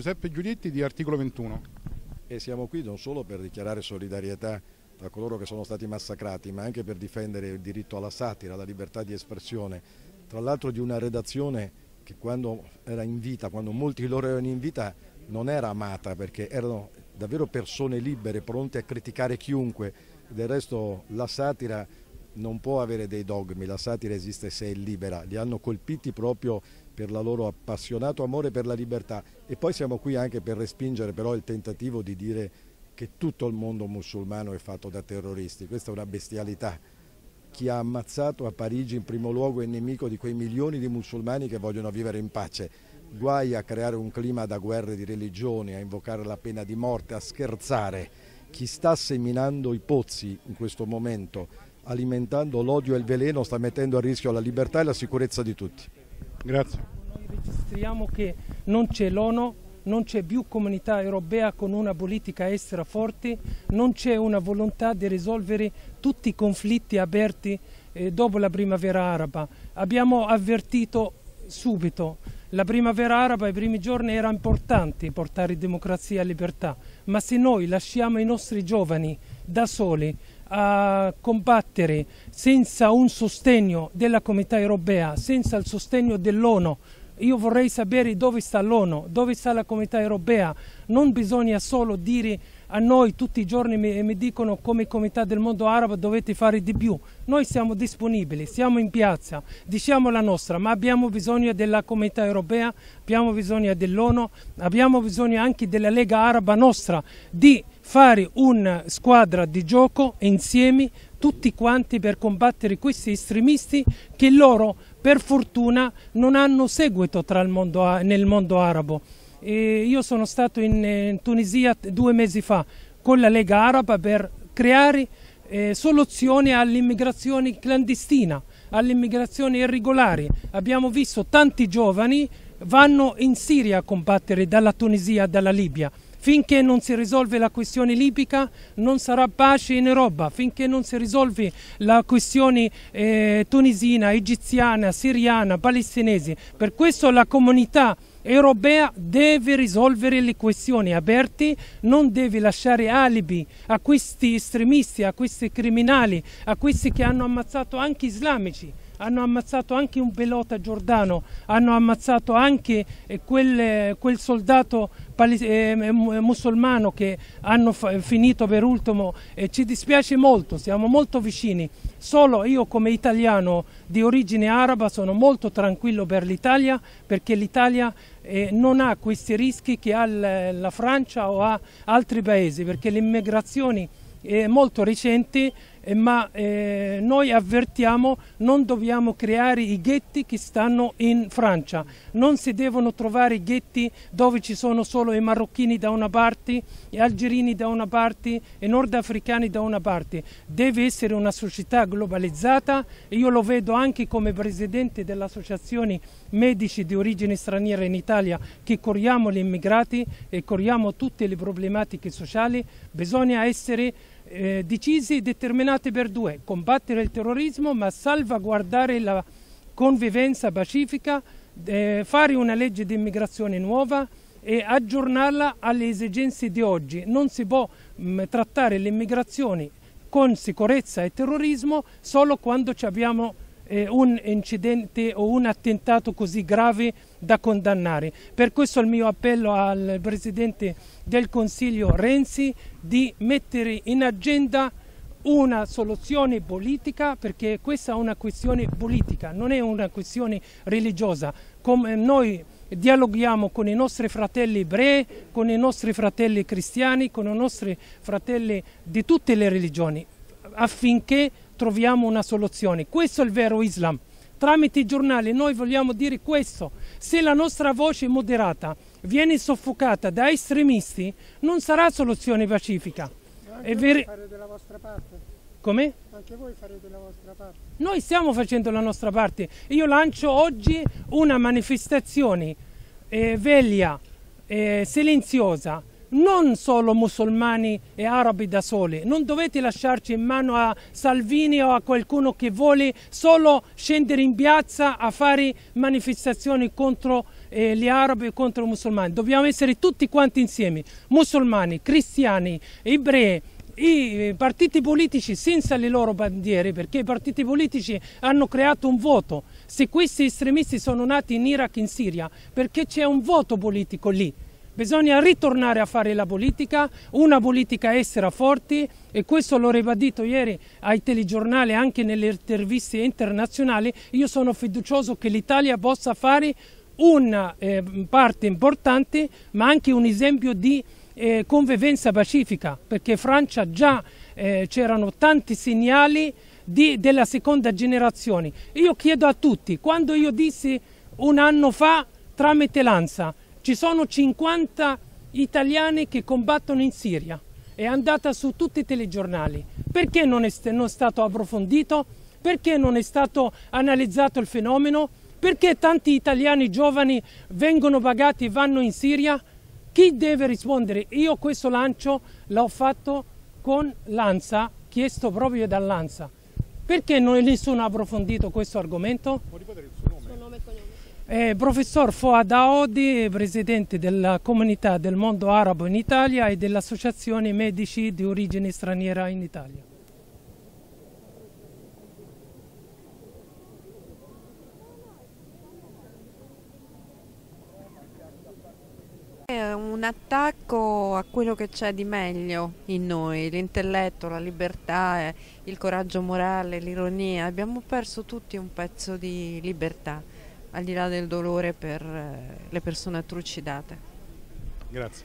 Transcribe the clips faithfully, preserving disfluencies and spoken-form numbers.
Giuseppe Giulietti di Articolo ventuno. E siamo qui non solo per dichiarare solidarietà a coloro che sono stati massacrati, ma anche per difendere il diritto alla satira, alla libertà di espressione, tra l'altro di una redazione che quando era in vita, quando molti di loro erano in vita, non era amata, perché erano davvero persone libere, pronte a criticare chiunque. Del resto la satira non può avere dei dogmi, la satira esiste se è libera. Li hanno colpiti proprio per la loro appassionato amore per la libertà. E poi siamo qui anche per respingere però il tentativo di dire che tutto il mondo musulmano è fatto da terroristi. Questa è una bestialità. Chi ha ammazzato a Parigi in primo luogo è nemico di quei milioni di musulmani che vogliono vivere in pace. Guai a creare un clima da guerre di religioni, a invocare la pena di morte, a scherzare. Chi sta seminando i pozzi in questo momento, alimentando l'odio e il veleno, sta mettendo a rischio la libertà e la sicurezza di tutti. Grazie. Noi registriamo che non c'è l'ONU, non c'è più comunità europea con una politica estera forte, non c'è una volontà di risolvere tutti i conflitti aperti eh, dopo la primavera araba. Abbiamo avvertito subito, la primavera araba, i primi giorni era importante portare democrazia e libertà, ma se noi lasciamo i nostri giovani da soli a combattere senza un sostegno della comunità europea, senza il sostegno dell'ONU, io vorrei sapere dove sta l'ONU, dove sta la comunità europea. Non bisogna solo dire a noi tutti i giorni, mi, mi dicono come comunità del mondo arabo dovete fare di più. Noi siamo disponibili, siamo in piazza, diciamo la nostra, ma abbiamo bisogno della comunità europea, abbiamo bisogno dell'ONU, abbiamo bisogno anche della Lega Araba nostra di fare una squadra di gioco insieme tutti quanti per combattere questi estremisti che loro per fortuna non hanno seguito tra il mondo, nel mondo arabo. E io sono stato in, in Tunisia due mesi fa con la Lega Araba per creare eh, soluzioni all'immigrazione clandestina, all'immigrazione irregolare. Abbiamo visto tanti giovani vanno in Siria a combattere dalla Tunisia, dalla Libia. Finché non si risolve la questione libica non sarà pace in Europa, finché non si risolve la questione eh, tunisina, egiziana, siriana, palestinese. Per questo la comunità europea deve risolvere le questioni aperte, non deve lasciare alibi a questi estremisti, a questi criminali, a questi che hanno ammazzato anche islamici. Hanno ammazzato anche un pilota giordano, hanno ammazzato anche eh, quel, eh, quel soldato eh, musulmano che hanno finito per ultimo. Eh, ci dispiace molto, siamo molto vicini. Solo io come italiano di origine araba sono molto tranquillo per l'Italia, perché l'Italia eh, non ha questi rischi che ha la Francia o ha altri paesi, perché l'immigrazione è molto recente. Ma eh, noi avvertiamo, non dobbiamo creare i ghetti che stanno in Francia, non si devono trovare ghetti dove ci sono solo i marocchini da una parte, gli algerini da una parte e nordafricani da una parte. Deve essere una società globalizzata, io lo vedo anche come presidente dell'associazione medici di origine straniera in Italia, che curiamo gli immigrati e curiamo tutte le problematiche sociali. Bisogna essere Eh, decisi e determinati per due, combattere il terrorismo ma salvaguardare la convivenza pacifica, eh, fare una legge di immigrazione nuova e aggiornarla alle esigenze di oggi. Non si può mh, trattare l'immigrazione con sicurezza e terrorismo solo quando abbiamo eh, un incidente o un attentato così grave da condannare. Per questo il mio appello al Presidente del Consiglio Renzi di mettere in agenda una soluzione politica, perché questa è una questione politica, non è una questione religiosa. Come noi dialoghiamo con i nostri fratelli ebrei, con i nostri fratelli cristiani, con i nostri fratelli di tutte le religioni, affinché troviamo una soluzione. Questo è il vero Islam. Tramite i giornali noi vogliamo dire questo: se la nostra voce moderata viene soffocata da estremisti non sarà soluzione pacifica. Anche voi farete la vostra parte. Come? Anche voi farete la vostra parte. Noi stiamo facendo la nostra parte. Io lancio oggi una manifestazione eh, veglia, eh, silenziosa, non solo musulmani e arabi da soli. Non dovete lasciarci in mano a Salvini o a qualcuno che vuole solo scendere in piazza a fare manifestazioni contro eh, gli arabi contro i musulmani, dobbiamo essere tutti quanti insieme, musulmani, cristiani, ebrei, i partiti politici senza le loro bandiere, perché i partiti politici hanno creato un voto. Se questi estremisti sono nati in Iraq e in Siria, perché c'è un voto politico lì. Bisogna ritornare a fare la politica, una politica estera forte, e questo l'ho ribadito ieri ai telegiornali, anche nelle interviste internazionali. Io sono fiducioso che l'Italia possa fare una eh, parte importante, ma anche un esempio di eh, convivenza pacifica, perché Francia già eh, c'erano tanti segnali di, della seconda generazione. Io chiedo a tutti, quando io dissi un anno fa tramite l'ANSA, ci sono cinquanta italiani che combattono in Siria, è andata su tutti i telegiornali, perché non è, non è stato approfondito? Perché non è stato analizzato il fenomeno? Perché tanti italiani giovani vengono pagati e vanno in Siria? Chi deve rispondere? Io questo lancio l'ho fatto con l'ANSA, chiesto proprio dall'ANSA. Perché non nessuno ha approfondito questo argomento? Può ripetere il suo nome? Suo nome e cognome. Eh, professor Fouad Aoudi, presidente della comunità del mondo arabo in Italia e dell'associazione medici di origine straniera in Italia. È un attacco a quello che c'è di meglio in noi, l'intelletto, la libertà, il coraggio morale, l'ironia. Abbiamo perso tutti un pezzo di libertà, al di là del dolore per le persone trucidate. Grazie.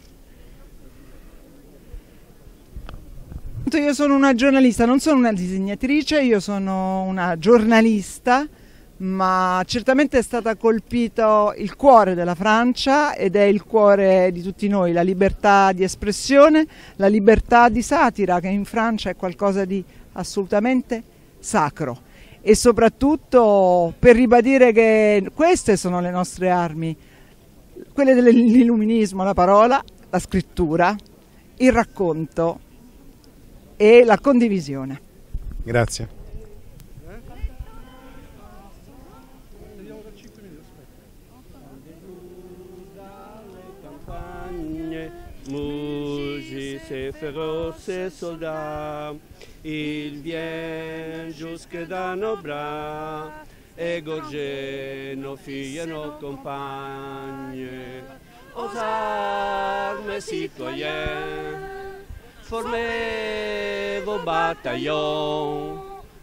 Io sono una giornalista, non sono una disegnatrice, io sono una giornalista, ma certamente è stata colpito il cuore della Francia ed è il cuore di tutti noi, la libertà di espressione, la libertà di satira, che in Francia è qualcosa di assolutamente sacro. E soprattutto per ribadire che queste sono le nostre armi, quelle dell'illuminismo, la parola, la scrittura, il racconto e la condivisione. Grazie. Mugisce féroces soldats, il vient jusque dans nos bras, égorger nos filles et nos compagnes. Aux armes citoyens, formez vos bataillons,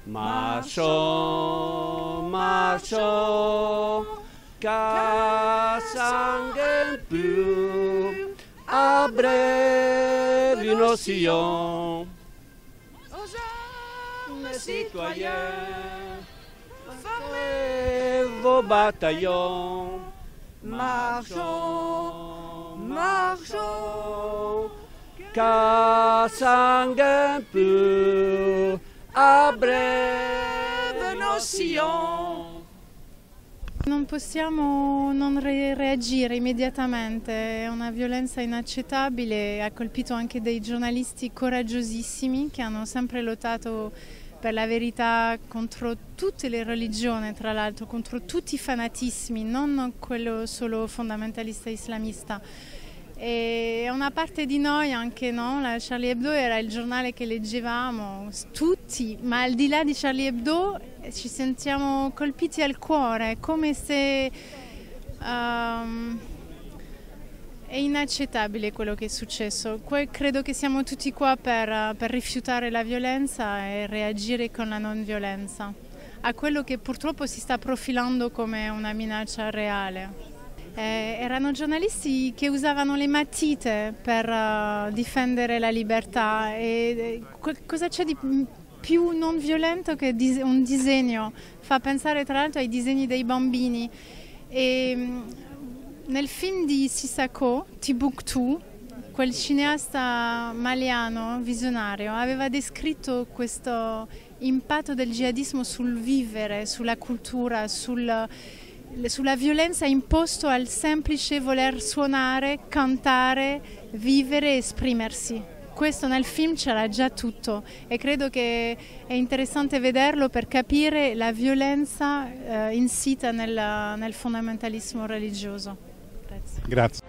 marchons, marchons, car sangue pur à brève une océan. Mes citoyens, formez vos bataillons, marchons, marchons, car sangue pur à brève une océan. Non possiamo non re reagire immediatamente, è una violenza inaccettabile, ha colpito anche dei giornalisti coraggiosissimi che hanno sempre lottato per la verità contro tutte le religioni, tra l'altro contro tutti i fanatismi, non quello solo fondamentalista islamista. E una parte di noi anche, no? La Charlie Hebdo era il giornale che leggevamo, tutti, ma al di là di Charlie Hebdo ci sentiamo colpiti al cuore, come se um, è inaccettabile quello che è successo. Poi credo che siamo tutti qua per, per rifiutare la violenza e reagire con la non violenza a quello che purtroppo si sta profilando come una minaccia reale. Eh, erano giornalisti che usavano le matite per uh, difendere la libertà e eh, cosa c'è di più non violento che dis un disegno? Fa pensare tra l'altro ai disegni dei bambini e mh, nel film di Sissako, Timbuktu, quel cineasta maliano visionario aveva descritto questo impatto del jihadismo sul vivere, sulla cultura, sul sulla violenza imposto al semplice voler suonare, cantare, vivere e esprimersi. questo nel film c'era già tutto e credo che è interessante vederlo per capire la violenza eh, insita nel, nel fondamentalismo religioso. Grazie. Grazie.